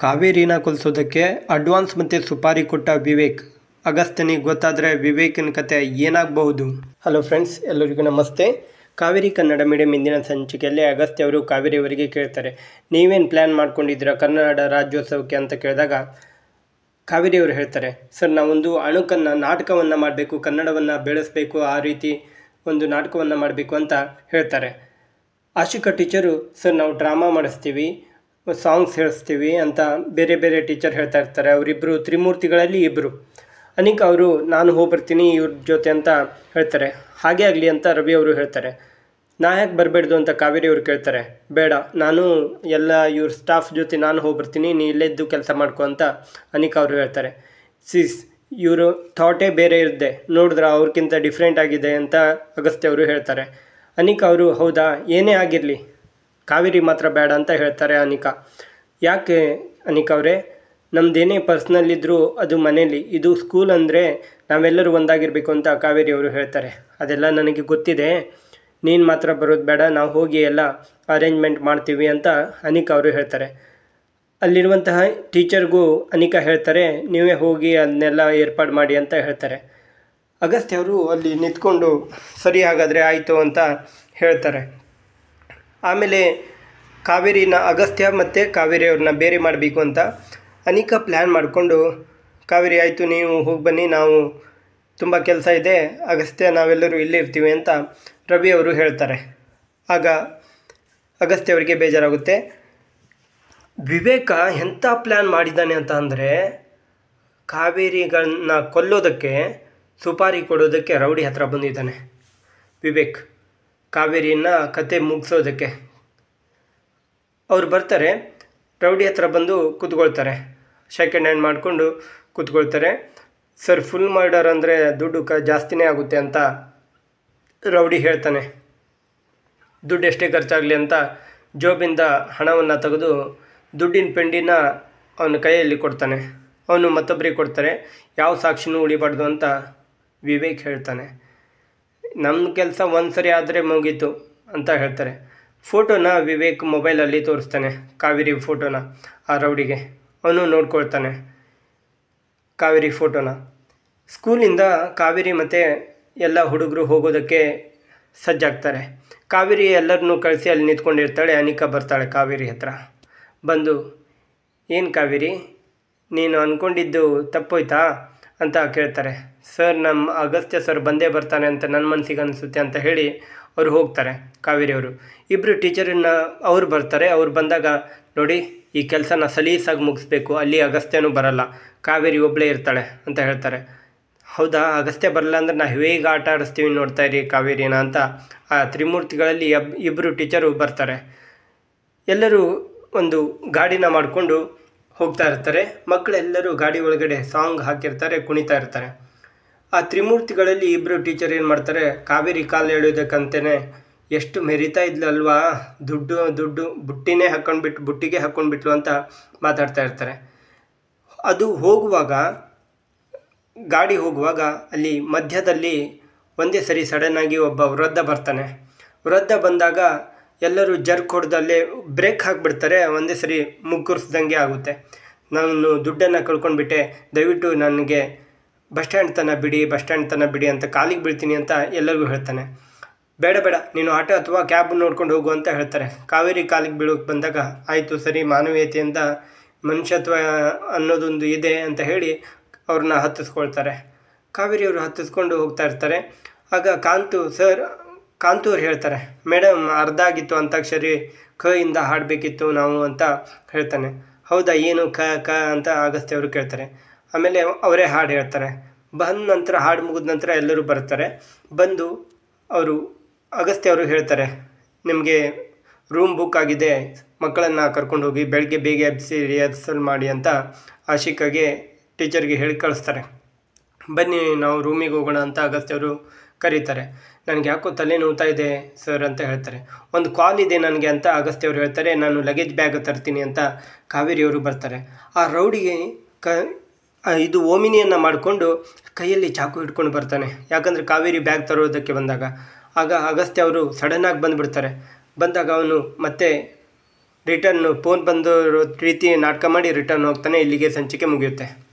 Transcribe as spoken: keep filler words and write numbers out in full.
ಕಾವೇರಿನ ಕೊಲ್ಲಿಸೋದಕ್ಕೆ advance ಮತ್ತು ಸುಪಾರಿ ಕೊಟ್ಟ ವಿವೇಕ್. ಅಗಸ್ತ್ಯನಿಗೆ ಗೊತ್ತಾದರೆ ವಿವೇಕನ ಕತೆ ಏನಾಗಬಹುದು? ಹಲೋ ಫ್ರೆಂಡ್ಸ್, ಎಲ್ಲರಿಗೂ ನಮಸ್ತೆ. ಕಾವೇರಿ ಕನ್ನಡ ಮೀಡಿಯಂ ಇಂದಿನ ಸಂಚಿಕೆಯಲ್ಲಿ ಅಗಸ್ತ್ಯ ಅವರು ಕಾವೇರಿಯವರಿಗೆ ಕೇಳ್ತಾರೆ, ನೀವೇನು ಪ್ಲ್ಯಾನ್ ಮಾಡ್ಕೊಂಡಿದ್ದೀರಾ ಕನ್ನಡ ರಾಜ್ಯೋತ್ಸವಕ್ಕೆ ಅಂತ ಕೇಳಿದಾಗ ಕಾವೇರಿಯವರು ಹೇಳ್ತಾರೆ, ಸರ್ ನಾವೊಂದು ಅಣುಕನ್ನು ನಾಟಕವನ್ನು ಮಾಡಬೇಕು, ಕನ್ನಡವನ್ನು ಬೆಳೆಸಬೇಕು, ಆ ರೀತಿ ಒಂದು ನಾಟಕವನ್ನು ಮಾಡಬೇಕು ಅಂತ ಹೇಳ್ತಾರೆ. ಆಶಿಕಾ ಟೀಚರು, ಸರ್ ನಾವು ಡ್ರಾಮಾ ಮಾಡಿಸ್ತೀವಿ, ಸಾಂಗ್ಸ್ ಹೇಳಿಸ್ತೀವಿ ಅಂತ ಬೇರೆ ಬೇರೆ ಟೀಚರ್ ಹೇಳ್ತಾ ಇರ್ತಾರೆ. ಅವರಿಬ್ಬರು ತ್ರಿಮೂರ್ತಿಗಳಲ್ಲಿ ಇಬ್ಬರು. ಅನಿಕ ಅವರು ನಾನು ಹೋಗ್ಬರ್ತೀನಿ ಇವ್ರ ಜೊತೆ ಅಂತ ಹೇಳ್ತಾರೆ. ಹಾಗೆ ಆಗಲಿ ಅಂತ ರವಿ ಅವರು ಹೇಳ್ತಾರೆ. ನಾ ಯಾಕೆ ಬರಬೇಡ್ದು ಅಂತ ಕಾವೇರಿ ಅವರು ಕೇಳ್ತಾರೆ. ಬೇಡ, ನಾನು ಎಲ್ಲ ಇವ್ರ ಸ್ಟಾಫ್ ಜೊತೆ ನಾನು ಹೋಗ್ಬರ್ತೀನಿ, ನೀ ಇಲ್ಲೆದ್ದು ಕೆಲಸ ಮಾಡ್ಕೊ ಅಂತ ಅನಿಕಾ ಅವರು ಹೇಳ್ತಾರೆ. ಸಿಸ್ ಇವರು ಥಾಟೇ ಬೇರೆ ಇರದೆ ನೋಡಿದ್ರೆ ಅವ್ರಿಗಿಂತ ಡಿಫ್ರೆಂಟ್ ಆಗಿದೆ ಅಂತ ಅಗಸ್ತ್ಯ ಅವರು ಹೇಳ್ತಾರೆ. ಅನಿಕಾ ಅವರು, ಹೌದಾ, ಏನೇ ಆಗಿರಲಿ ಕಾವೇರಿ ಮಾತ್ರ ಬೇಡ ಅಂತ ಹೇಳ್ತಾರೆ. ಅನಿಕಾ, ಯಾಕೆ ಅನಿಕಾ ಅವರೇ, ನಮ್ಮದೇನೇ ಪರ್ಸ್ನಲ್ ಇದ್ದರೂ ಅದು ಮನೇಲಿ, ಇದು ಸ್ಕೂಲ್ ಅಂದರೆ ನಾವೆಲ್ಲರೂ ಒಂದಾಗಿರಬೇಕು ಅಂತ ಕಾವೇರಿ ಅವರು ಹೇಳ್ತಾರೆ. ಅದೆಲ್ಲ ನನಗೆ ಗೊತ್ತಿದೆ, ನೀನು ಮಾತ್ರ ಬರೋದು ಬೇಡ, ನಾವು ಹೋಗಿ ಎಲ್ಲ ಅರೇಂಜ್ಮೆಂಟ್ ಮಾಡ್ತೀವಿ ಅಂತ ಅನಿಕಾ ಅವರು ಹೇಳ್ತಾರೆ. ಅಲ್ಲಿರುವಂತಹ ಟೀಚರ್ಗೂ ಅನಿಕಾ ಹೇಳ್ತಾರೆ, ನೀವೇ ಹೋಗಿ ಅದನ್ನೆಲ್ಲ ಏರ್ಪಾಡು ಮಾಡಿ ಅಂತ ಹೇಳ್ತಾರೆ. ಅಗಸ್ತ್ಯ ಅವರು ಅಲ್ಲಿ ನಿಂತ್ಕೊಂಡು ಸರಿ ಹಾಗಾದರೆ ಆಯಿತು ಅಂತ ಹೇಳ್ತಾರೆ. ಆಮೇಲೆ ಕಾವೇರಿನ ಅಗಸ್ತ್ಯ ಮತ್ತು ಕಾವೇರಿ ಅವ್ರನ್ನ ಬೇರೆ ಮಾಡಬೇಕು ಅಂತ ಅನಿಕಾ ಪ್ಲ್ಯಾನ್ ಮಾಡಿಕೊಂಡು, ಕಾವೇರಿ ಆಯಿತು ನೀವು ಹೋಗಿ ಬನ್ನಿ, ನಾವು ತುಂಬ ಕೆಲಸ ಇದೆ, ಅಗಸ್ತ್ಯ ನಾವೆಲ್ಲರೂ ಇಲ್ಲೇ ಇರ್ತೀವಿ ಅಂತ ರವಿ ಅವರು ಹೇಳ್ತಾರೆ. ಆಗ ಅಗಸ್ತ್ಯ ಅವರಿಗೆ ಬೇಜಾರಾಗುತ್ತೆ. ವಿವೇಕ ಎಂಥ ಪ್ಲ್ಯಾನ್ ಮಾಡಿದ್ದಾನೆ ಅಂತ ಅಂದರೆ, ಕಾವೇರಿಗಳನ್ನ ಕೊಲ್ಲೋದಕ್ಕೆ ಸುಪಾರಿ ಕೊಡೋದಕ್ಕೆ ರೌಡಿ ಹತ್ರ ಬಂದಿದ್ದಾನೆ ವಿವೇಕ್, ಕಾವೇರಿಯನ್ನು ಕತೆ ಮುಗಿಸೋದಕ್ಕೆ. ಅವ್ರು ಬರ್ತಾರೆ, ರೌಡಿ ಹತ್ರ ಬಂದು ಕೂತ್ಕೊಳ್ತಾರೆ, ಸೆಕೆಂಡ್ ಹ್ಯಾಂಡ್ ಮಾಡಿಕೊಂಡು ಕೂತ್ಕೊಳ್ತಾರೆ. ಸರ್ ಫುಲ್ ಮರ್ಡರ್ ಅಂದರೆ ದುಡ್ಡು ಕ ಜಾಸ್ತಿನೇ ಆಗುತ್ತೆ ಅಂತ ರೌಡಿ ಹೇಳ್ತಾನೆ. ದುಡ್ಡು ಎಷ್ಟೇ ಖರ್ಚಾಗಲಿ ಅಂತ ಜೋಬಿಂದ ಹಣವನ್ನು ತೆಗೆದು ದುಡ್ಡಿನ ಪೆಂಡಿನ ಅವನ ಕೈಯಲ್ಲಿ ಕೊಡ್ತಾನೆ. ಅವನು ಮತ್ತೊಬ್ಬರಿಗೆ ಕೊಡ್ತಾರೆ. ಯಾವ ಸಾಕ್ಷಿನೂ ಉಳಿಬಾರ್ದು ಅಂತ ವಿವೇಕ್ ಹೇಳ್ತಾನೆ. ನಮ್ಮ ಕೆಲಸ ಒಂದು ಸರಿ ಆದರೆ ಮುಗೀತು ಅಂತ ಹೇಳ್ತಾರೆ. ಫೋಟೋನ ವಿವೇಕ್ ಮೊಬೈಲಲ್ಲಿ ತೋರಿಸ್ತಾನೆ, ಕಾವೇರಿ ಫೋಟೋನ ಆ ರೌಡಿಗೆ. ಅವನು ನೋಡ್ಕೊಳ್ತಾನೆ ಕಾವೇರಿ ಫೋಟೋನ. ಸ್ಕೂಲಿಂದ ಕಾವೇರಿ ಮತ್ತು ಎಲ್ಲ ಹುಡುಗರು ಹೋಗೋದಕ್ಕೆ ಸಜ್ಜಾಗ್ತಾರೆ. ಕಾವೇರಿ ಎಲ್ಲರನ್ನೂ ಕಳಿಸಿ ಅಲ್ಲಿ ನಿಂತ್ಕೊಂಡಿರ್ತಾಳೆ. ಅನಿಕಾ ಬರ್ತಾಳೆ ಕಾವೇರಿ ಹತ್ರ. ಬಂದು, ಏನು ಕಾವೇರಿ, ನೀನು ಅಂದ್ಕೊಂಡಿದ್ದು ತಪ್ಪೋಯ್ತಾ ಅಂತ ಕೇಳ್ತಾರೆ. ಸರ್ ನಮ್ಮ ಅಗಸ್ತ್ಯ ಸರ್ ಬಂದೇ ಬರ್ತಾನೆ ಅಂತ ನನ್ನ ಮನಸ್ಸಿಗೆ ಅನಿಸುತ್ತೆ ಅಂತ ಹೇಳಿ ಅವರು ಹೋಗ್ತಾರೆ. ಕಾವೇರಿಯವರು ಇಬ್ಬರು ಟೀಚರನ್ನ ಅವ್ರು ಬರ್ತಾರೆ. ಅವ್ರು ಬಂದಾಗ, ನೋಡಿ ಈ ಕೆಲಸನ ಸಲೀಸಾಗಿ ಮುಗಿಸ್ಬೇಕು, ಅಲ್ಲಿ ಅಗಸ್ತ್ಯನೂ ಬರಲ್ಲ, ಕಾವೇರಿ ಒಬ್ಬಳೇ ಇರ್ತಾಳೆ ಅಂತ ಹೇಳ್ತಾರೆ. ಹೌದಾ, ಅಗಸ್ತ್ಯ ಬರಲ್ಲ ಅಂದ್ರೆ ನಾವು ಹೇಗೆ ಆಟ ಆಡಿಸ್ತೀವಿ ನೋಡ್ತಾ ಇರಿ ಕಾವೇರಿನ ಅಂತ ಆ ತ್ರಿಮೂರ್ತಿಗಳಲ್ಲಿ ಎಬ್ ಇಬ್ಬರು ಟೀಚರು ಬರ್ತಾರೆ. ಎಲ್ಲರೂ ಒಂದು ಗಾಡಿನ ಮಾಡಿಕೊಂಡು ಹೋಗ್ತಾ ಇರ್ತಾರೆ. ಮಕ್ಕಳೆಲ್ಲರೂ ಗಾಡಿ ಒಳಗಡೆ ಸಾಂಗ್ ಹಾಕಿರ್ತಾರೆ, ಕುಣಿತಾ ಇರ್ತಾರೆ. ಆ ತ್ರಿಮೂರ್ತಿಗಳಲ್ಲಿ ಇಬ್ಬರು ಟೀಚರ್ ಏನು ಮಾಡ್ತಾರೆ, ಕಾವೇರಿ ಕಾಲು ಎಳೆಯೋದಕ್ಕಂತೇ ಎಷ್ಟು ಮೆರಿತಾ ಇದ್ಲಲ್ವಾ, ದುಡ್ಡು ದುಡ್ಡು ಬುಟ್ಟಿನೇ ಹಾಕ್ಕೊಂಡ್ಬಿಟ್ಟು ಬುಟ್ಟಿಗೆ ಹಾಕ್ಕೊಂಡ್ಬಿಟ್ಲು ಅಂತ ಮಾತಾಡ್ತಾ ಇರ್ತಾರೆ. ಅದು ಹೋಗುವಾಗ, ಗಾಡಿ ಹೋಗುವಾಗ ಅಲ್ಲಿ ಮಧ್ಯದಲ್ಲಿ ಒಂದೇ ಸರಿ ಸಡನ್ನಾಗಿ ಒಬ್ಬ ವೃದ್ಧ ಬರ್ತಾನೆ. ವೃದ್ಧ ಬಂದಾಗ ಎಲ್ಲರೂ ಜರ್ಕ್ ಹೊಡೆದಲ್ಲೇ ಬ್ರೇಕ್ ಹಾಕಿಬಿಡ್ತಾರೆ. ಒಂದೇ ಸರಿ ಮುಗ್ಗುರಿಸ್ದಂಗೆ ಆಗುತ್ತೆ. ನಾನು ದುಡ್ಡನ್ನು ಕಳ್ಕೊಂಡ್ಬಿಟ್ಟೆ, ದಯವಿಟ್ಟು ನನಗೆ ಬಸ್ ಸ್ಟ್ಯಾಂಡ್ ತನಕ ಬಿಡಿ, ಬಸ್ ಸ್ಟ್ಯಾಂಡ್ ತನಕ ಬಿಡಿ ಅಂತ ಕಾಲಿಗೆ ಬೀಳ್ತೀನಿ ಅಂತ ಎಲ್ಲರಿಗೂ ಹೇಳ್ತಾನೆ. ಬೇಡ ಬೇಡ, ನೀನು ಆಟೋ ಅಥವಾ ಕ್ಯಾಬ್ ನೋಡ್ಕೊಂಡು ಹೋಗು ಅಂತ ಹೇಳ್ತಾರೆ. ಕಾವೇರಿ ಕಾಲಿಗೆ ಬೀಳೋಕ್ಕೆ ಬಂದಾಗ, ಆಯಿತು ಸರಿ, ಮಾನವೀಯತೆಯಿಂದ ಮನುಷ್ಯತ್ವ ಅನ್ನೋದೊಂದು ಇದೆ ಅಂತ ಹೇಳಿ ಅವ್ರನ್ನ ಹತ್ತಿಸ್ಕೊಳ್ತಾರೆ. ಕಾವೇರಿಯವರು ಹತ್ತಿಸ್ಕೊಂಡು ಹೋಗ್ತಾ ಇರ್ತಾರೆ. ಆಗ ಕಾಂತು ಸರ್ ಕಾಂತು ಅವ್ರು ಹೇಳ್ತಾರೆ, ಮೇಡಮ್ ಅರ್ಧ ಆಗಿತ್ತು ಅಂತಾಕ್ಷರಿ ಕ ಇಂದ ಹಾಡಬೇಕಿತ್ತು ನಾವು ಅಂತ ಹೇಳ್ತಾನೆ. ಹೌದಾ, ಏನು ಕ ಕ ಅಂತ ಅಗಸ್ತ್ಯ ಅವರು ಕೇಳ್ತಾರೆ. ಆಮೇಲೆ ಅವರೇ ಹಾಡು ಹೇಳ್ತಾರೆ. ಬಂದ ನಂತರ ಹಾಡು ಮುಗಿದ ನಂತರ ಎಲ್ಲರೂ ಬರ್ತಾರೆ. ಬಂದು ಅವರು ಅಗಸ್ತ್ಯ ಅವರು ಹೇಳ್ತಾರೆ, ನಿಮಗೆ ರೂಮ್ ಬುಕ್ ಆಗಿದೆ, ಮಕ್ಕಳನ್ನು ಕರ್ಕೊಂಡು ಹೋಗಿ ಬೆಳಗ್ಗೆ ಬೇಗ ಎಬ್ಬಿಸಿ ರಿಹರ್ಸಲ್ ಮಾಡಿ ಅಂತ ಆಶಿಕಾಗೆ ಟೀಚರ್ಗೆ ಹೇಳಿ ಕಳಿಸ್ತಾರೆ. ಬನ್ನಿ ನಾವು ರೂಮಿಗೆ ಹೋಗೋಣ ಅಂತ ಅಗಸ್ತ್ಯ ಅವರು ಕರೀತಾರೆ. ನನಗೆ ಯಾಕೋ ತಲೆ ನೋವ್ತಾ ಇದೆ ಸರ್ ಅಂತ ಹೇಳ್ತಾರೆ. ಒಂದು ಕಾಲ್ ಇದೆ ನನಗೆ ಅಂತ ಅಗಸ್ತ್ಯ ಅವರು ಹೇಳ್ತಾರೆ. ನಾನು ಲಗೇಜ್ ಬ್ಯಾಗ್ ತರ್ತೀನಿ ಅಂತ ಕಾವೇರಿಯವರು ಬರ್ತಾರೆ. ಆ ರೌಡಿಗೆ ಕ ಇದು ಓಮಿನಿಯನ್ನು ಮಾಡಿಕೊಂಡು ಕೈಯಲ್ಲಿ ಚಾಕು ಹಿಡ್ಕೊಂಡು ಬರ್ತಾನೆ, ಯಾಕಂದರೆ ಕಾವೇರಿ ಬ್ಯಾಗ್ ತರೋದಕ್ಕೆ ಬಂದಾಗ. ಆಗ ಅಗಸ್ತ್ಯ ಅವರು ಸಡನ್ನಾಗಿ ಬಂದುಬಿಡ್ತಾರೆ. ಬಂದಾಗ ಅವನು ಮತ್ತೆ ರಿಟರ್ನ್ ಫೋನ್ ಬಂದು ರೀತಿ ನಾಟಕ ಮಾಡಿ ರಿಟರ್ನ್ ಹೋಗ್ತಾನೆ. ಇಲ್ಲಿಗೆ ಸಂಚಿಕೆ ಮುಗಿಯುತ್ತೆ.